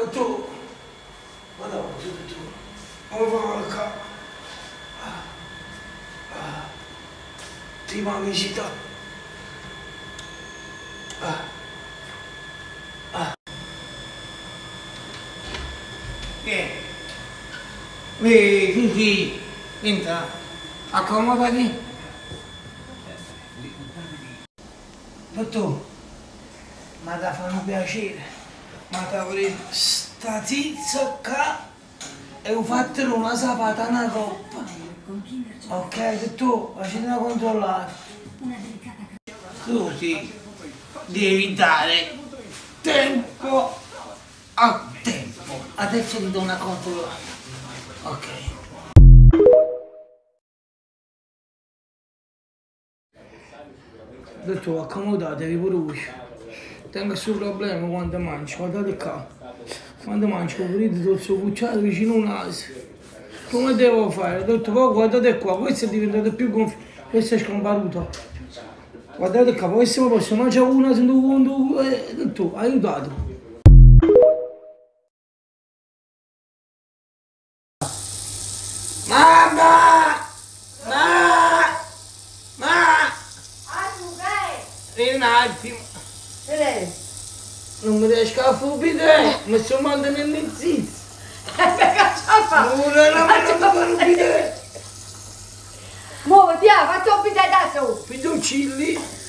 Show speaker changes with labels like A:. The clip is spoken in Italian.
A: tu, madonna, tu, come porca, ti magicità, Kiki, entra, accomodati. Dottor, ma ti fa un piacere, ma ti avrei sta tizia qua e ho fatto una sapata, una coppa. Ok, dottor, facetela controllare. Tu sì, devi dare tempo a tempo. Adesso ti do una controllata. Ok. Dottor, accomodatevi pure voi. Tengo questo problema quando mangio, guardate qua. Quando mangio, vedete tutto il suo cucciato vicino al naso. Come devo fare? Dottor, poi guardate qua, questo è diventato più gonfio, questo è scomparuto. Guardate qua, poi se posso mangiare una, se due, dottor, aiutato. Mamma! Un attimo. Non mi riesco a fare, mi sto mandando nel zizzo.
B: Muoviti, faccio un bidet da su!
A: Fiducilli.